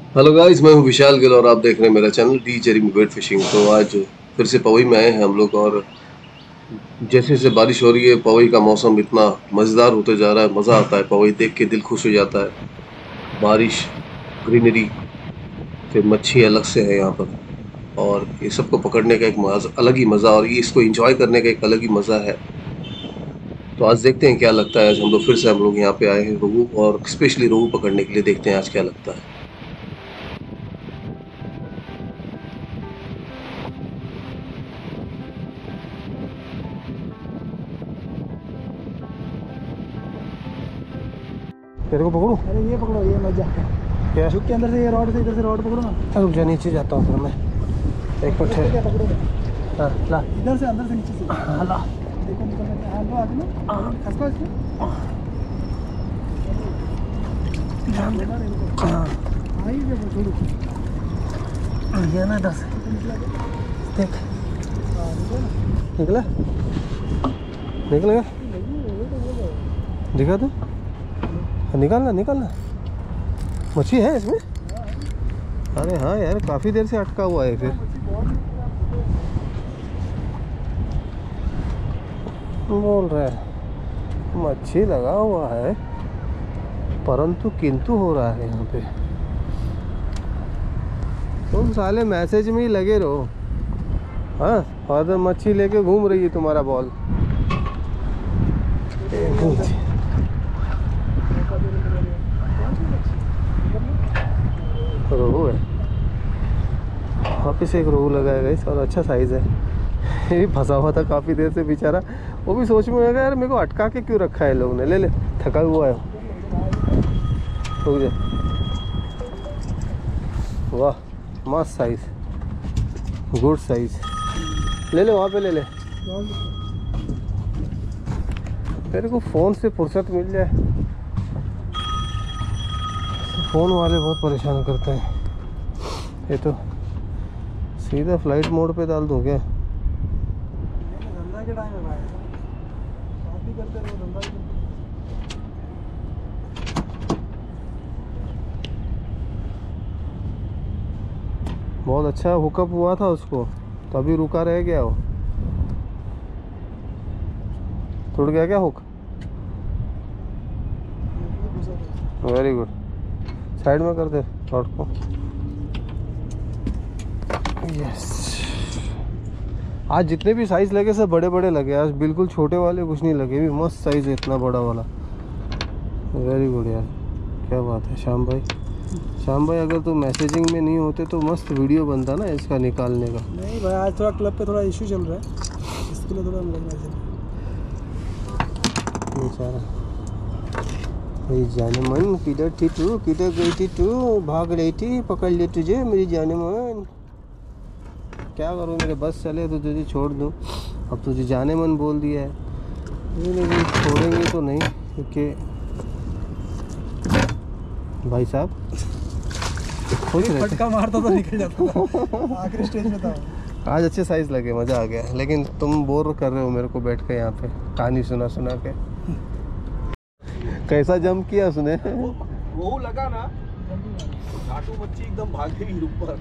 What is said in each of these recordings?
Hello guys, मैं हूं विशाल गिल और आप देख रहे हैं मेरा channel D Jerry wet fishing. तो आज फिर से पवई में आए हैं हम लोग और जैसे जैसे बारिश हो रही है पवई का मौसम इतना मज़ेदार होते जा रहा है। मज़ा आता है, पवई देख के दिल खुश हो जाता है। बारिश, ग्रीनरी, फिर मच्छी अलग से है यहाँ पर और ये सबको पकड़ने का एक अलग ही मज़ा और ये इसको एंजॉय करने का एक अलग ही मज़ा है। तो आज देखते हैं क्या लगता है। आज हम लोग फिर से हम लोग यहाँ पे आए हैं रोहू और स्पेशली रोहू पकड़ने के लिए। देखते हैं आज क्या लगता है। तेरे को पकड़ूं? अरे ये पकड़ो, ये मजा क्या? झुक के अंदर से ये रॉड से इधर से रॉड पकड़ो ना। रुक जा, नीचे जाता हूँ फिर मैं। एक मिनट क्या है। पकड़ोगे? हाँ ला। इधर से अंदर से नीचे से हाँ ला। देखो निकल रहा है। हाँ लो आगे ना, खसको इसमें ध्यान दे। ना इनको। हाँ हाँ ये देखो छोड़ो। ये ना इधर से निकला तो? देख। हाँ निकला ना। निकला निकलेगा। वो तो बोल रहा है। दिखा दो। निकालना निकालना। मच्छी है इसमें? अरे हाँ यार, काफ़ी देर से अटका हुआ है। फिर बोल रहा है मच्छी लगा हुआ है, परंतु किंतु हो रहा है यहाँ पे। तुम साले मैसेज में ही लगे रहो। हाँ, और मच्छी लेके घूम रही है तुम्हारा बॉल। रोहू है, वापिस एक रोहू लगाएगा इस, और अच्छा साइज़ है। ये भी फंसा हुआ था काफ़ी देर से बेचारा। वो भी सोच में आएगा यार मेरे को अटका के क्यों रखा है लोग ने। ले ले, थका हुआ है। रुक जा। वाह, मस्त साइज़, गुड साइज़। ले ले, वहाँ पे ले ले। तेरे को फ़ोन से फुर्सत मिल जाए। फ़ोन वाले बहुत परेशान करते हैं। ये तो सीधा फ्लाइट मोड पे डाल दूँ क्या? धंधा के टाइम है भाई, बात भी करते रहो, धंधा भी करते रहो। बहुत अच्छा हुकअप हुआ था उसको, तो अभी रुका रह गया वो। टूट गया क्या हुक? Very good. साइड में कर दे रॉड को। यस। आज जितने भी साइज़ लगे सब बड़े बड़े लगे। आज बिल्कुल छोटे वाले कुछ नहीं लगे। भी मस्त साइज़ है इतना बड़ा वाला। वेरी गुड यार, क्या बात है श्याम भाई। श्याम भाई, अगर तुम मैसेजिंग में नहीं होते तो मस्त वीडियो बनता ना इसका निकालने का। नहीं भाई, आज थोड़ा क्लब पे थोड़ा इशू चल रहा है, इसके लिए थोड़ा लग रहा है। बेचारा मेरी जाने मन, किधर थी तू, किधर गई थी तू, भाग रही थी, पकड़ ले तुझे मेरी जाने मन। क्या करूँ, मेरे बस चले तो तुझे छोड़ दूँ। अब तुझे जाने मन बोल दिया है, लेकिन छोड़ेंगे तो नहीं, क्योंकि भाई साहब खुश रहते। फटका मारता तो निकल जाता था, आखिरी स्टेज में था। आज अच्छे साइज़ लगे, मज़ा आ गया। लेकिन तुम बोर कर रहे हो मेरे को बैठ के यहाँ पे कहानी सुना सुना के। कैसा जंप किया उसने। वो लगा ना, घाटू मच्छी एकदम भाग गई ऊपर।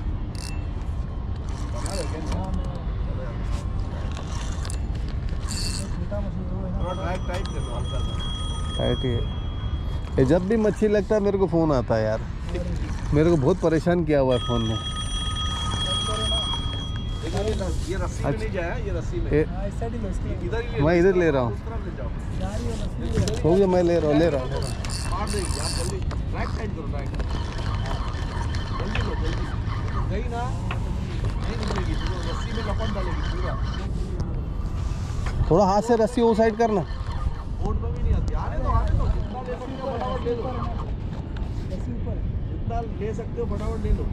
टाइट ही है ये। जब भी मच्छी लगता है मेरे को फ़ोन आता है यार। मेरे को बहुत परेशान किया हुआ है फ़ोन ने। ये रस्सी में नहीं जाया, ये रस्सी में इस साइड ही लो, इसके इधर ही मैं इधर ले रहा हूँ। उस तरफ ले जाओ, जा रही है रस्सी। हो गया, मैं ले रहा हूँ। मार देगी आप जल्दी। राइट साइड करो, राइट जल्दी लो, जल्दी तो गई ना, नहीं निकलेगी तो रस्सी में लपट डालेगी पूरा। थोड़ा हाथ से रस्सी वो साइड करना। बोर्ड में भी नहीं आती। आने दो, जितना ले सकते हो फटाफट ले लो, रस्सी ऊपर है। जितना ले सकते हो फटाफट ले लो।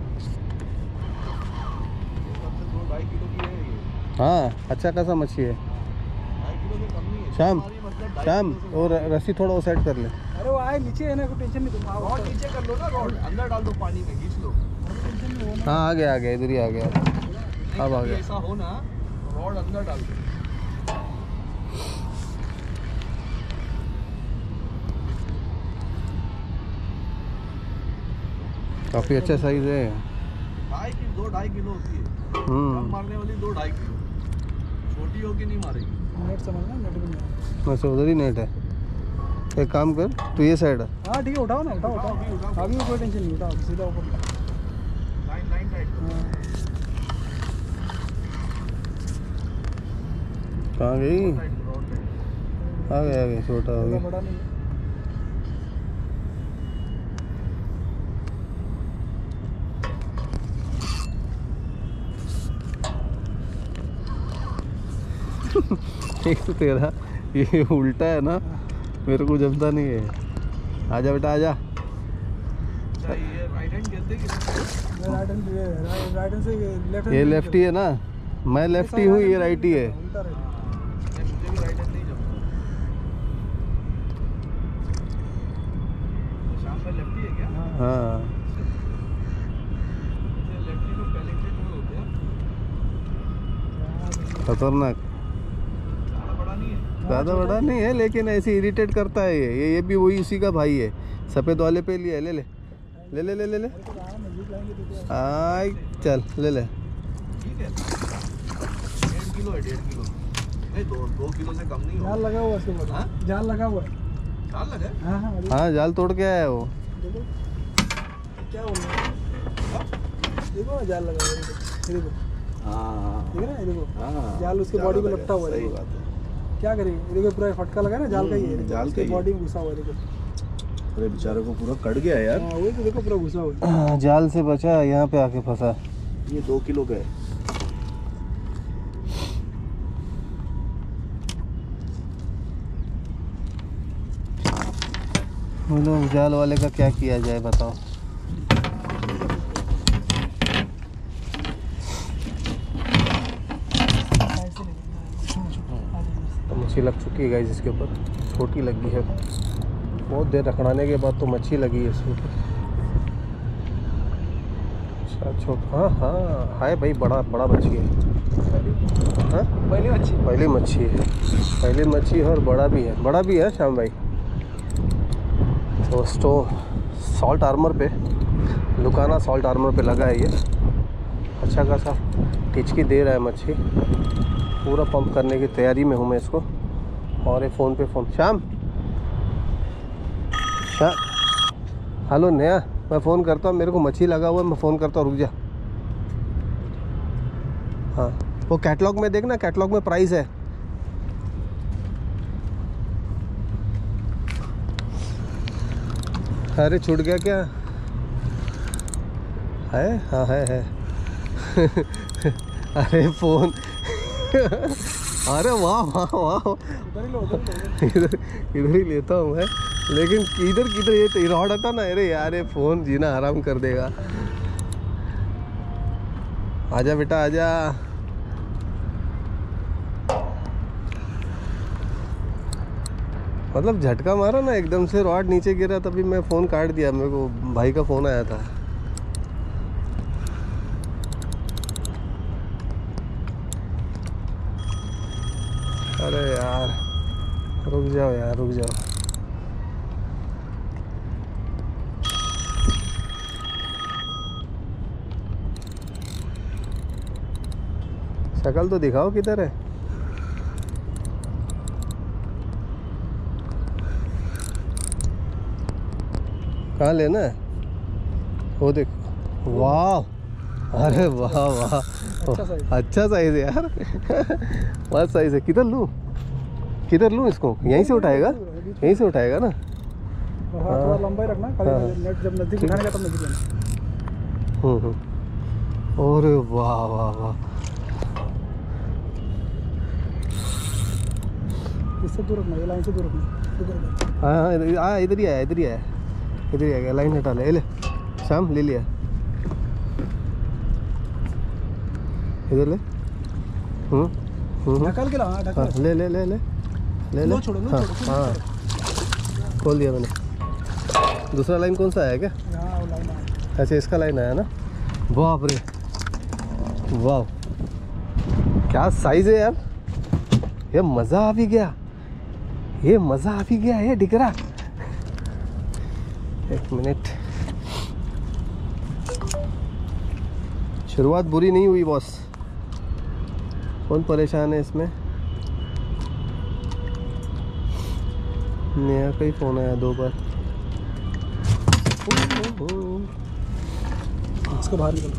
2-2.5 किलो की है ये, हाँ, अच्छा खासा मच्छी है। 2.5 किलो से कम नहीं है। श्याम, हमारी मतलब 2.5 श्याम, किलो से और रस्सी थोड़ा वो साइड कर ले। अरे वो आए नीचे है ना, कोई टेंशन नहीं, तुम आओ। रॉड नीचे कर लो ना, रॉड अंदर डाल दो, पानी में खींच लो। टेंशन नहीं हो ना। हाँ, आ गया इधर ही आ गया। अब आ गया। ऐसा हो ना, रॉड अंदर डाल दो। काफ़ी अच्छा साइज है। 2.5 किलो होती है। कम मारने वाली 2.5 किलो, छोटी होगी नहीं मारेगी। नेट समझना, नेट में नहीं। वैसे उधर ही नेट है। एक काम कर, तू ये साइड है। हाँ ठीक है, उठाओ ना, उठाओ। अभी कोई टेंशन नहीं, उठाओ सीधा ऊपर। लाइन टाइट करो। कहाँ गई? टाइट करो, और टाइट। आ गया छोटा हो गया। बड़ा नहीं है। एक तो तेरा ये उल्टा है ना, मेरे को जमता नहीं है। आजा बेटा आजा। अच्छा ये राइट हैंड कहते हैं कि राइट हैंड से लेफ्ट। ये लेफ्टी है ना, मैं लेफ्टी हूँ, ये राइटी है। उल्टा राइट। नहीं, मुझे भी राइट हैंड नहीं जमता। शाम में लेफ्टी है क्या? हाँ लेफ्टी में टैलेंटेड लोग होते हैं। खतरनाक। ज़्यादा बड़ा नहीं है, लेकिन ऐसे इरिटेट करता है ये भी वही उसी का भाई है। सफ़ेद वाले पे लिया है। ले ले ले ले ले ले ले आई चल ले ले। ठीक है, 1.5 किलो है, 1.5 किलो नहीं, 2 किलो से कम नहीं जाल होगा। लगा हुआ है उसके ऊपर। हाँ? जाल लगा हुआ है। चाल लगा है? हाँ हाँ हाँ जाल तोड़ के आया है वो। देखो क्या बोल रहा है। देखो ना जाल लगा हुआ है, ये देखो। हाँ ठीक है ना, ये देखो हाँ, जाल उसके बॉडी में लपटा हुआ है। सही देखो। बात है। क्या करेंगे, ये देखो पूरा फटका लगा है ना, जाल का ही है। जाल का ही है। बॉडी में घुसा हुआ है। देखो अरे बेचारे को पूरा कट गया यार। हाँ वही तो, देखो पूरा घुसा हुआ है। जाल से बचा, यहाँ पे आके फंसा। ये 2 किलो का है। बोलो जाल वाले का क्या किया जाए बताओ। तो मच्छी लग चुकी है गाइस इसके ऊपर, छोटी लगी है। बहुत देर रखड़ाने के बाद तो मच्छी लगी है इसके ऊपर। अच्छा छोटा, हाँ हाँ है भाई, बड़ा बड़ा मच्छी है। हाँ पहली मच्छी है, पहली मच्छी है और बड़ा भी है श्याम भाई। तो सॉल्ट आर्मर पे, लुकाना सॉल्ट आर्मर पे लगा है ये। अच्छा खासा टिचकी दे रहा है मच्छी। पूरा पंप करने की तैयारी में हूँ मैं इसको। और ये फ़ोन पे श्याम हेलो नया, मैं फ़ोन करता हूँ, मेरे को मच्छी लगा हुआ है, मैं फ़ोन करता हूँ, रुक जा। हाँ वो कैटलॉग में देखना, कैटलॉग में प्राइस है। अरे छूट गया क्या है? हाँ है अरे फ़ोन अरे वाह वाह वाह, इधर ही लेता हूँ मैं, लेकिन किधर ये रॉड हटा ना। अरे यार ये फ़ोन जीना आराम कर देगा। आजा बेटा आजा। मतलब झटका मारा ना एकदम से, रॉड नीचे गिरा, तभी मैं फ़ोन काट दिया। मेरे को भाई का फ़ोन आया था। अरे यार रुक जाओ यार, रुक जाओ। शक्ल तो दिखाओ किधर है। कहाँ लेना है? वो देखो, वाह, अरे वाह वाह, अच्छा साइज है यार बहुत साइज है। किधर लूँ इसको? यहीं से उठाएगा ना? हाँ थोड़ा लंबा ही रखना, नेट जब नजदीक उठाने का तब नजदीक लेना। अरे वाह वाह वाह, इससे दूर रखना, ये लाइन से दूर रखना। हाँ इधर ही आया गया। लाइन हटा ले शाम, ले लिया। इधर ले। ढकल के ला, हाँ ढकल। हाँ, ले छोड़ो हाँ खोल दिया मैंने। दूसरा लाइन कौन सा आया क्या? हाँ वो लाइन आया। अच्छा इसका लाइन आया ना। बाप रे वाह, क्या साइज है यार। ये मज़ा आ भी गया, ये दिख रहा। एक मिनट, शुरुआत बुरी नहीं हुई बॉस। कौन परेशान है इसमें? नेहा का ही फ़ोन आया 2 बार। इसको बाहर निकल।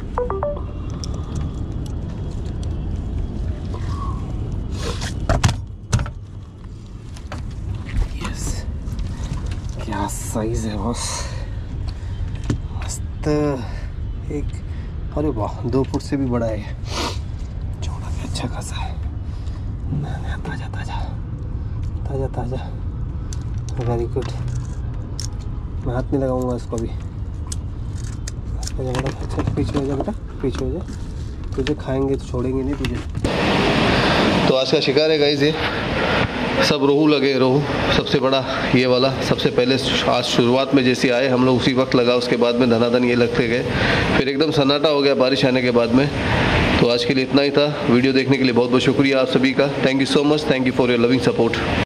यस, क्या साइज है बॉस, मस्त। एक, अरे वाह 2 फुट से भी बड़ा है, चौड़ा भी अच्छा खासा है। ताज़ा ताज़ा ताज़ा ताज़ा, वेरी गुड। मैं हाथ नहीं लगाऊंगा इसको अभी। अच्छा पीछे हो जा बेटा, पीछे हो जा, तुझे खाएंगे तो छोड़ेंगे नहीं तुझे। तो आज का शिकार है गाइस, ये सब रोहू लगे। रोहू सबसे बड़ा ये वाला सबसे पहले आज शुरुआत में जैसे आए हम लोग उसी वक्त लगा, उसके बाद में धनाधन ये लगते गए, फिर एकदम सन्नाटा हो गया बारिश आने के बाद में। तो आज के लिए इतना ही था। वीडियो देखने के लिए बहुत बहुत शुक्रिया आप सभी का। Thank you so much, thank you for your loving support.